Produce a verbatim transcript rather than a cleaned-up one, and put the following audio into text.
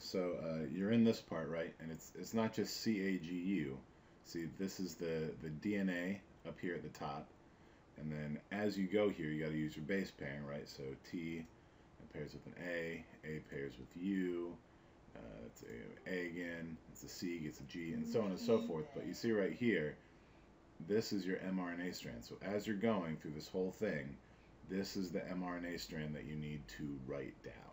So uh, you're in this part, right? And it's it's not just C A G U. See, this is the, the D N A up here at the top. And then as you go here, you got to use your base pairing, right? So T pairs with an A, A pairs with U, uh, it's a, a again, it's a C, gets a G, and so on and so forth. But you see right here, this is your mRNA strand. So as you're going through this whole thing, this is the mRNA strand that you need to write down.